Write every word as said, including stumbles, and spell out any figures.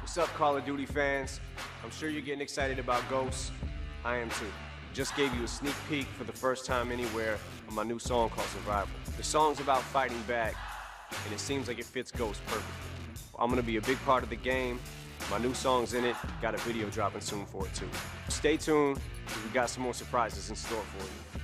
What's up, Call of Duty fans? I'm sure you're getting excited about Ghosts. I am too. Just gave you a sneak peek for the first time anywhere of my new song called Survival. The song's about fighting back, and it seems like it fits Ghosts perfectly. I'm gonna be a big part of the game. My new song's in it. Got a video dropping soon for it too. Stay tuned, we got some more surprises in store for you.